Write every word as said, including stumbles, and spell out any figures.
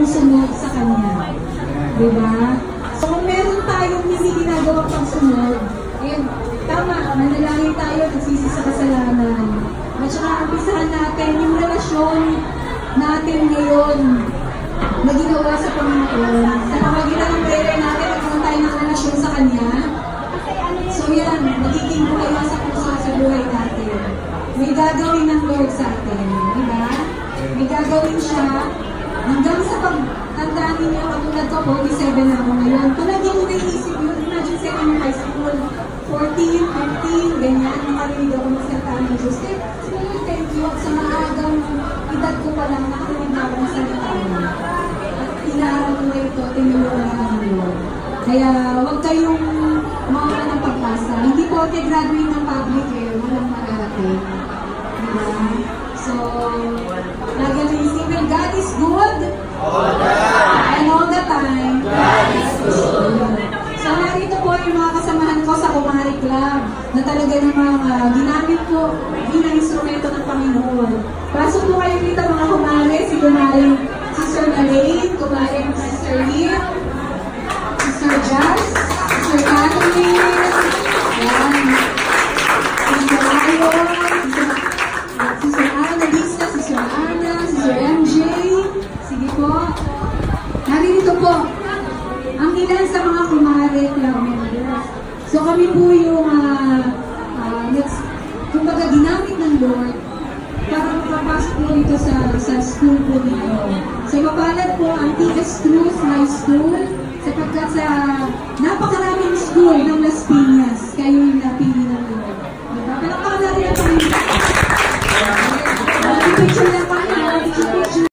sumusunod sa Kanya. Diba? So kung meron tayong hindi ginagawa pagsunod, eh, tama, manalangin tayo, nagsisi sa kasalanan. At saka umpisahan natin yung relasyon natin ngayon na ginawa sa Panginoon. Sa pamagitan ng prayer natin, nagkaroon tayo ng relasyon sa Kanya. So yan, magiging buhay sa puso sa buhay natin. May gagawin ng Lord sa atin. Diba? May gagawin siya hanggang sa pagtandaan ninyo, katulad ko, forty-seven na ako ngayon. Kung lagi mo naisip yun, imagine sa inyo high school, fourteen, fifteen, ganyan, nakarinig ako magsalita ng Diyos. Siguro, thank you, sa maagang edad ko pa lang, nakarinig na ako ng salita mo. At inaral ko na ito, tinulungan na ng Lord. Kaya, huwag kayong mawala ng pag-asa. Hindi po ako graduate ng public eh, walang mag-arating. Diba? So, lagi na isipin, God is good. All the time. And all the time. God is good. So, narito po yung mga kasamahan ko sa Kumari Club na talaga namang uh, ginamit ko bilang instrumento ng Panginoon. Pasok po kayo dito mga kumari, si Kumari Sister Elaine, Kumari Sister Leah, Sister Jazz, Sister Kathleen, yan, Sister Ayo, Sister Ana Lisa, Sister Ana, Sister M J, sige po. Narito po ang ilan sa mga Kumari Club members. So kami po yung uh, uh, next, kumbaga ginamit ng Lord para makapasok po dito sa, sa school po dito. So mapalad po ang T S Cruz High School sapagkat sa napakaraming school ng Las Piñas, kayo yung napili ng